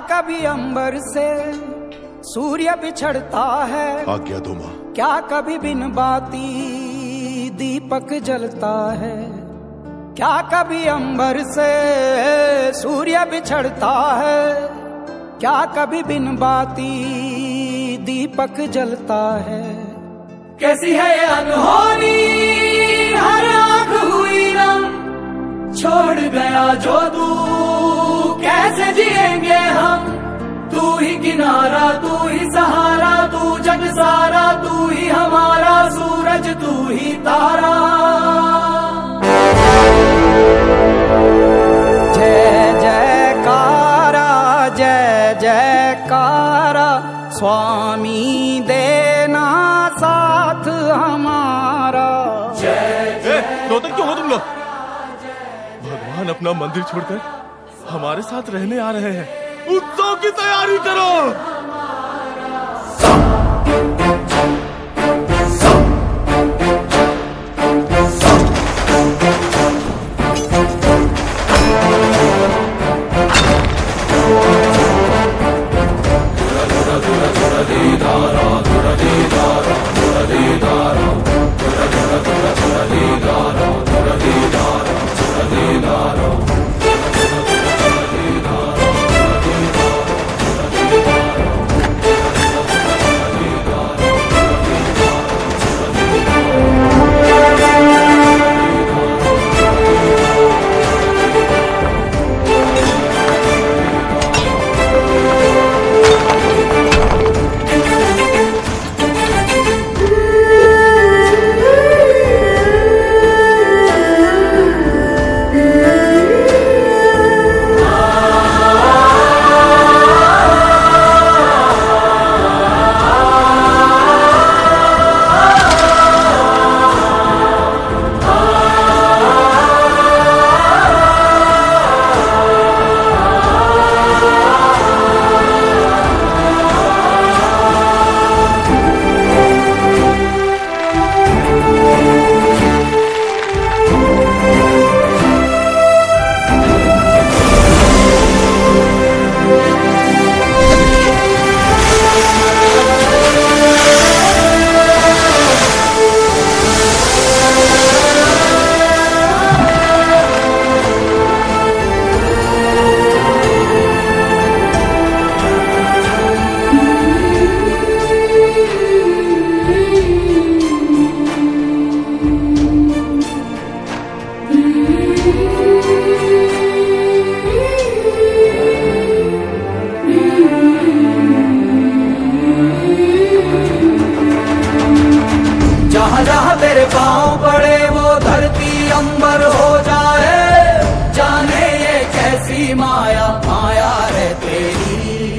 कभी अंबर से सूर्य बिछड़ता है, आज्ञा दो मां। क्या कभी बिन बाती दीपक जलता है, क्या कभी अंबर से सूर्य बिछड़ता है, क्या कभी बिन बाती दीपक जलता है। कैसी है ये अनहोनी हर आंख हुई नम, छोड़ गया जो तू कैसे जिएंगे हम। तू ही किनारा, तू ही सहारा, तू जग सारा, तू ही हमारा सूरज, तू ही तारा। जय जयकारा, जय जयकारा, स्वामी देना साथ हमारा। रोते क्यों हो तुम लोग? भगवान अपना मंदिर छोड़कर हमारे साथ रहने आ रहे हैं। उत्सव की तैयारी करो। जहाँ जहाँ तेरे पाँव पड़े वो धरती अंबर हो जाए। जाने ये कैसी माया माया है तेरी,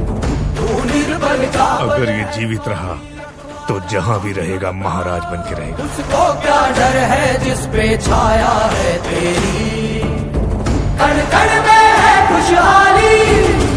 तू निर्बल का। अगर ये जीवित रहा तो जहाँ भी रहेगा महाराज बन के रहेगा। उसको क्या डर है जिस पे छाया है तेरी, कण कण में है खुशहाली।